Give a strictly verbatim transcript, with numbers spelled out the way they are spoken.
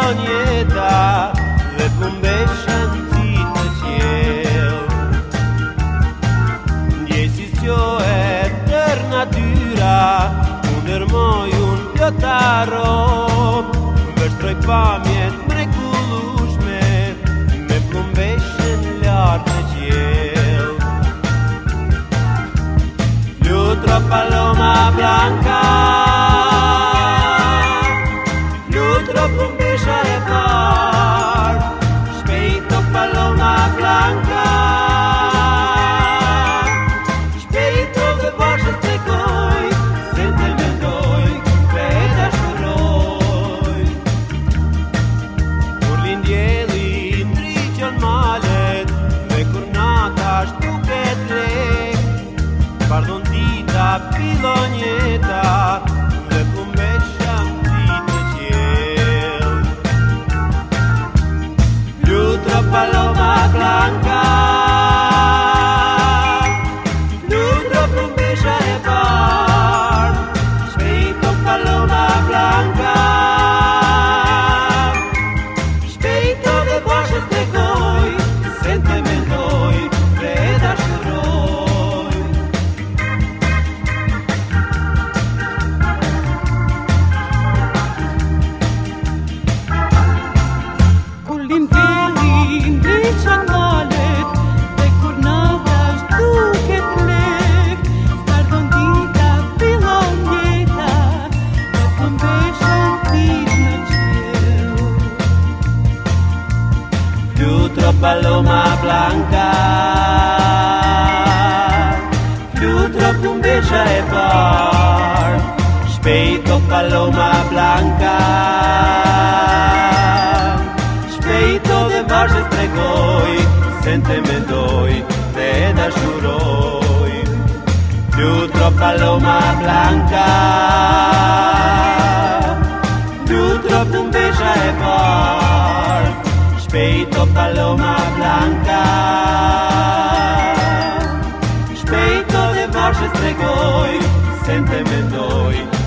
filonieta dhe plumbeshën citë në qiell. Ndjej si sjohet tër natyra, ndërmoj unë plotaro, vështroj pamjet mrekullueshme me plumbeshën lart në qiell. Flutro paloma blanca, flutro plumbesha e parë, shpejto paloma blanca, shpejto dhe vashës tregoj, se të mendoj, pe dashuroj. Kur lind dielli ndriqon malet, me kur nata shtuket lek, pardon dita filonjeta dhe plumbesha mzit në qiell. Flutro paloma blanca, flutro plumbesha e parë, shpejto paloma blanca, shpejto dhe vashës tregoj, se të mendoj, pe dashuroj. Kur lind dielli ndriqon malet, dhe kur nata shtuket lehtë, s'tardon dita fillon jeta, dhe plumbeshën thith në qiell. Flutro paloma blanca, flutro plumbesha e parë, shpejto paloma blanca, shpejto dhe vashës tregoj, se të mendoj, te dashuroj. Flutro paloma blanca, flutro plumbesha e parë, shpejto paloma blanca, shpejto dhe vashës tregoj, se të mendoj,